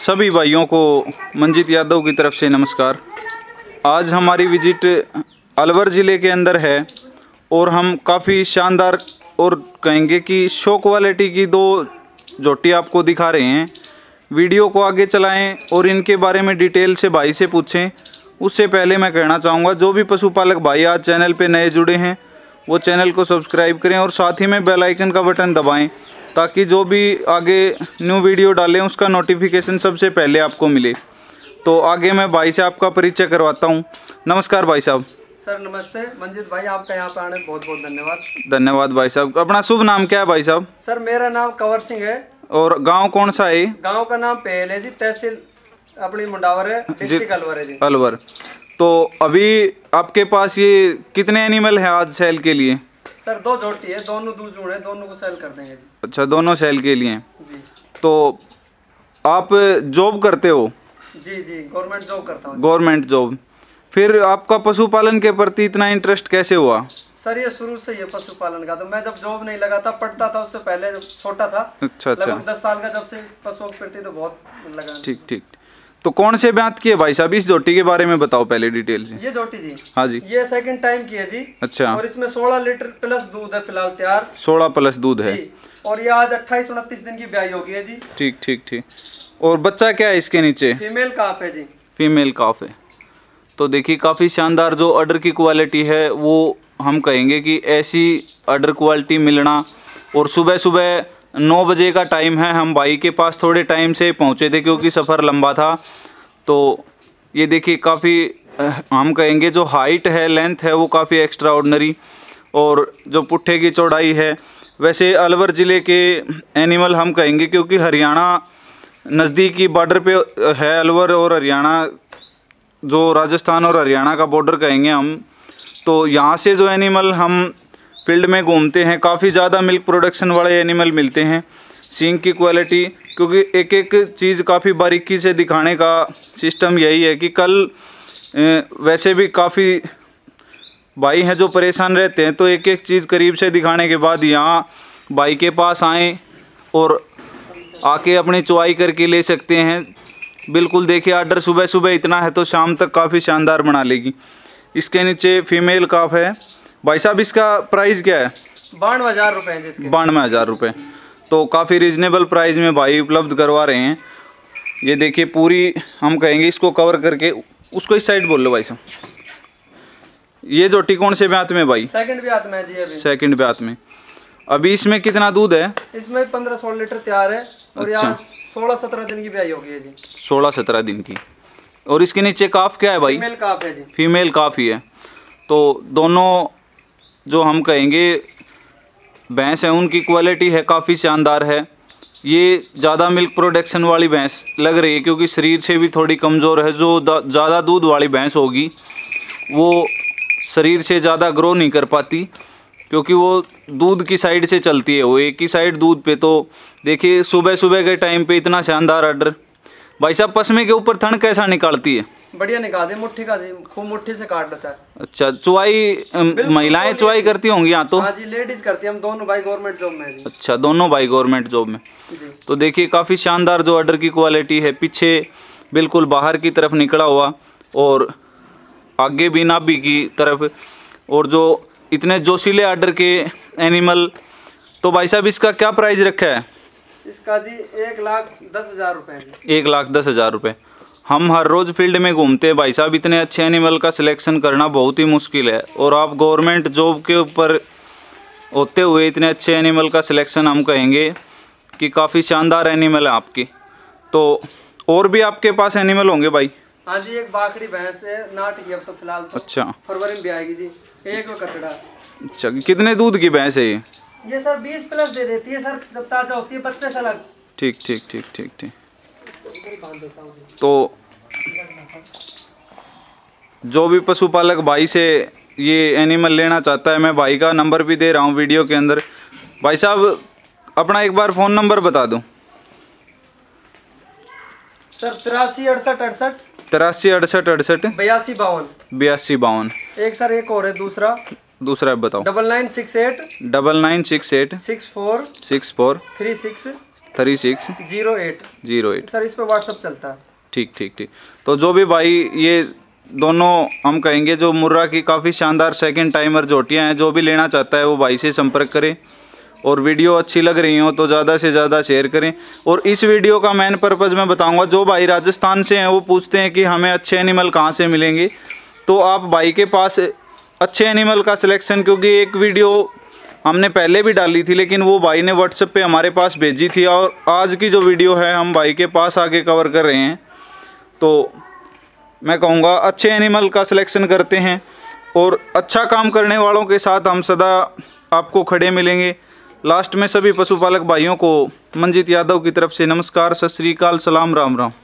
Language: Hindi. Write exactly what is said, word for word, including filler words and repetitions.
सभी भाइयों को मंजीत यादव की तरफ से नमस्कार। आज हमारी विजिट अलवर ज़िले के अंदर है और हम काफ़ी शानदार और कहेंगे कि शो क्वालिटी की दो जोटी आपको दिखा रहे हैं। वीडियो को आगे चलाएं और इनके बारे में डिटेल से भाई से पूछें। उससे पहले मैं कहना चाहूँगा, जो भी पशुपालक भाई आज चैनल पे नए जुड़े हैं वो चैनल को सब्सक्राइब करें और साथ ही में बेल आइकन का बटन दबाएं, ताकि जो भी आगे न्यू वीडियो डालें उसका नोटिफिकेशन सबसे पहले आपको मिले। तो आगे मैं भाई से आपका परिचय करवाता हूं। नमस्कार भाई साहब। सर नमस्ते मंजीत भाई, आपका यहाँ पे आने बहुत बहुत धन्यवाद। धन्यवाद भाई साहब। अपना शुभ नाम क्या है भाई साहब? सर मेरा नाम कंवर सिंह है। और गांव कौन सा है? गांव का नाम पहल है जी, तहसील अपनी मुंडावर है, डिस्ट्रिक्ट अलवर है जी। अलवर। तो अभी आपके पास ये कितने एनिमल है आज सेल के लिए? सर दो जोटी है, दोनों दूध जोड़ है, दोनों को सेल कर देंगे जी। अच्छा, दोनों सेल के लिए जी। तो आप जॉब करते हो? जी जी, गवर्नमेंट जॉब करता हूँ। Government job. फिर आपका पशुपालन के प्रति इतना इंटरेस्ट कैसे हुआ? सर ये शुरू से ही है पशुपालन का। तो मैं जब जॉब नहीं लगा था, पढ़ता था, उससे पहले जब छोटा था, अच्छा अच्छा, लगभग दस साल का, जब से पशुओं के प्रति तो बहुत लगा। ठीक ठीक। तो कौन से ब्यात की है भाई साहब? इस जोटी के बारे में बताओ पहले डिटेल से। ये जोटी जी, हाँ जी, ये सेकंड टाइम की है जी। अच्छा। और इसमें सोलह लीटर प्लस दूध है फिलहाल तैयार। सोलह प्लस दूध है। और ये आज अट्ठाईस उनतीस दिन की ब्याई हो गई है जी। ठीक ठीक ठीक। और बच्चा क्या है इसके नीचे? फीमेल काफ है जी। फीमेल काफ है। तो देखिए काफ़ी शानदार जो ऑर्डर की क्वालिटी है वो हम कहेंगे कि ऐसी ऑर्डर क्वालिटी मिलना। और सुबह सुबह नौ बजे का टाइम है, हम भाई के पास थोड़े टाइम से पहुंचे थे क्योंकि सफ़र लंबा था। तो ये देखिए काफ़ी हम कहेंगे जो हाइट है, लेंथ है, वो काफ़ी एक्स्ट्रा ऑर्डनरी। और जो पुट्ठे की चौड़ाई है, वैसे अलवर ज़िले के एनिमल हम कहेंगे क्योंकि हरियाणा नज़दीकी बॉर्डर पे है अलवर, और हरियाणा जो राजस्थान और हरियाणा का बॉर्डर कहेंगे हम। तो यहाँ से जो एनिमल हम फील्ड में घूमते हैं, काफ़ी ज़्यादा मिल्क प्रोडक्शन वाले एनिमल मिलते हैं। सींग की क्वालिटी, क्योंकि एक एक चीज़ काफ़ी बारीकी से दिखाने का सिस्टम यही है कि कल वैसे भी काफ़ी भाई हैं जो परेशान रहते हैं, तो एक एक चीज़ करीब से दिखाने के बाद यहाँ भाई के पास आएँ और आके अपनी चुवाई करके ले सकते हैं। बिल्कुल देखिए, आर्डर सुबह सुबह इतना है तो शाम तक काफ़ी शानदार बना लेगी। इसके नीचे फीमेल काफ है। भाई साहब इसका प्राइस क्या है? बानवे हज़ार रुपये जिसके। बानवे हज़ार रुपये। तो काफ़ी रिजनेबल प्राइस में भाई उपलब्ध करवा रहे हैं। ये देखिए पूरी हम कहेंगे इसको कवर करके, उसको इस साइड बोल लो भाई साहब। ये जोटी कौन से ब्यात में भाई? सेकंड ब्यात में जी अभी। सेकंड ब्यात में। अभी इसमें कितना दूध है? इसमें पंद्रह सोलह लीटर तैयार है। और अच्छा। सोलह सत्रह दिन की ब्याई हो गई है जी। सोलह सत्रह दिन की। और इसके नीचे काफ क्या है भाई? फीमेल काफ है जी। फीमेल काफ ही है। तो दोनों जो हम कहेंगे भैंस है, उनकी क्वालिटी है काफ़ी शानदार है। ये ज़्यादा मिल्क प्रोडक्शन वाली भैंस लग रही है क्योंकि शरीर से भी थोड़ी कमज़ोर है। जो ज़्यादा दूध वाली भैंस होगी वो शरीर से ज़्यादा ग्रो नहीं कर पाती क्योंकि वो दूध की साइड से चलती है, वो एक ही साइड दूध पे। तो देखिए सुबह सुबह के टाइम पे इतना शानदार ऑर्डर। भाई साहब पश्मे के ऊपर थन कैसा निकालती है? बढ़िया निकाल दे, मुट्ठी का दे, खूब मुट्ठी से काट लो चाहे। अच्छा, चुवाई महिलाएं चुवाई करती होंगी यहाँ तो? हाँ जी, लेडीज करती है। हम दोनों भाई गवर्नमेंट जॉब में जी। अच्छा, दोनों भाई गवर्नमेंट जॉब में जी। तो देखिए काफ़ी शानदार जो ऑर्डर की क्वालिटी है, पीछे बिल्कुल बाहर की तरफ निकला हुआ और आगे भी नाभि की तरफ। और जो इतने जोशीले ऑर्डर के एनिमल, तो भाई साहब इसका क्या प्राइस रखा है? इसका जी एक लाख दस हज़ार रुपये। एक लाख दस हज़ार रुपये। हम हर रोज़ फील्ड में घूमते हैं भाई साहब, इतने अच्छे एनिमल का सिलेक्शन करना बहुत ही मुश्किल है। और आप गवर्नमेंट जॉब के ऊपर होते हुए इतने अच्छे एनिमल का सिलेक्शन हम कहेंगे कि काफ़ी शानदार एनिमल है आपकी। तो और भी आपके पास एनिमल होंगे भाई? हाँ जी, एक बाकड़ी भैंस है, नाट की अब तो फिलहाल तो। अच्छा, फरवरी में भी आएगी जी। एक वो कटड़ा। अच्छा, कितने दूध की भैंस है ये? ये सर बीस प्लस दे देती है सर, जब ताजा होती है बच्चे से अलग। ठीक ठीक ठीक ठीक ठीक। तो जो भी पशुपालक भाई से ये एनिमल लेना चाहता है, मैं भाई का नंबर भी दे रहा हूँ वीडियो के अंदर। भाई साहब अपना एक बार फ़ोन नंबर बता दो। सर तिरासी अड़सठ अड़सठ तिरासी अड़सठ अड़सठ बयासी बावन बयासी बावन। एक सर एक और है दूसरा दूसरा बताओ। Double nine six eight double nine six eight six four six four three six three six zero eight zero eight sir, इस पे व्हाट्सअप चलता है। ठीक ठीक ठीक। तो जो भी भाई ये दोनों हम कहेंगे जो मुर्रा की काफ़ी शानदार सेकंड टाइमर जोटियाँ हैं, जो भी लेना चाहता है वो भाई से संपर्क करें। और वीडियो अच्छी लग रही हो तो ज़्यादा से ज़्यादा शेयर करें। और इस वीडियो का मेन पर्पज़ मैं बताऊंगा, जो भाई राजस्थान से हैं वो पूछते हैं कि हमें अच्छे एनिमल कहाँ से मिलेंगे, तो आप भाई के पास अच्छे एनिमल का सिलेक्शन, क्योंकि एक वीडियो हमने पहले भी डाली थी लेकिन वो भाई ने व्हाट्सएप पे हमारे पास भेजी थी, और आज की जो वीडियो है हम भाई के पास आके कवर कर रहे हैं। तो मैं कहूँगा अच्छे एनिमल का सिलेक्शन करते हैं और अच्छा काम करने वालों के साथ हम सदा आपको खड़े मिलेंगे। लास्ट में सभी पशुपालक भाइयों को मंजीत यादव की तरफ से नमस्कार, सत श्री अकाल, सलाम, राम राम।